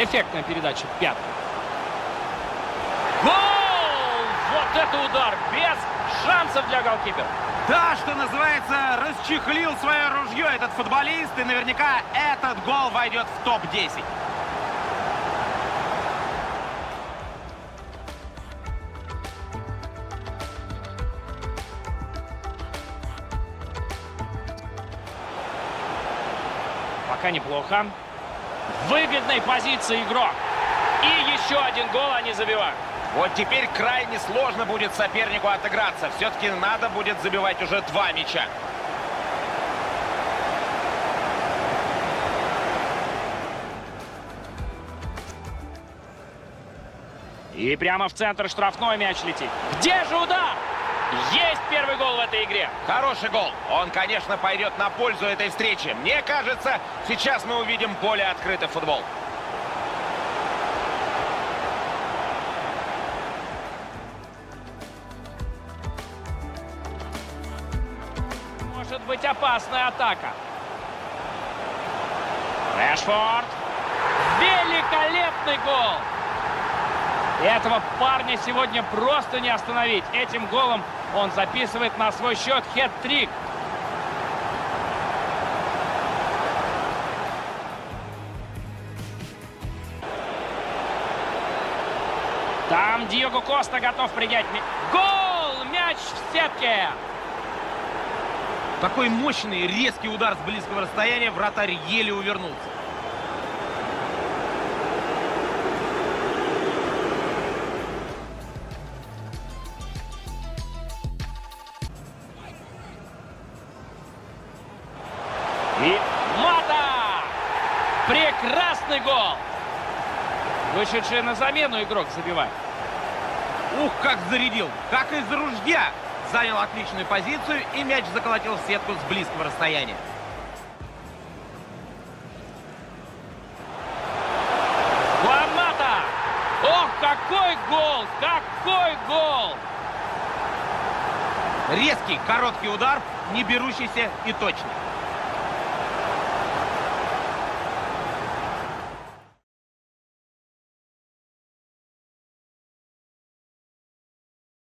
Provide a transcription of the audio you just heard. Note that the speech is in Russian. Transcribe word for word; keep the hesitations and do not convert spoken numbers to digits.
Эффектная передача. Пятый. Гол! Вот это удар! Без шансов для голкипера. Да, что называется, расчехлил свое ружье этот футболист. И наверняка этот гол войдет в топ десять. Пока неплохо. В выгодной позиции игрок. И еще один гол они забивают. Вот теперь крайне сложно будет сопернику отыграться. Все-таки надо будет забивать уже два мяча. И прямо в центр штрафной мяч летит. Где же удар? Есть первый гол в этой игре. Хороший гол. Он, конечно, пойдет на пользу этой встречи. Мне кажется, сейчас мы увидим более открытый футбол. Может быть опасная атака. Решфорд. Великолепный гол. Этого парня сегодня просто не остановить. Этим голом он записывает на свой счет хет-трик. Там Диего Коста готов принять мяч. Гол! Мяч в сетке! Такой мощный, резкий удар с близкого расстояния, вратарь еле увернулся. И Мата! Прекрасный гол! Вышедший на замену игрок забивает. Ух, как зарядил! Как из ружья! Занял отличную позицию и мяч заколотил в сетку с близкого расстояния. Мата! Ох, какой гол! Какой гол! Резкий, короткий удар, не берущийся и точный.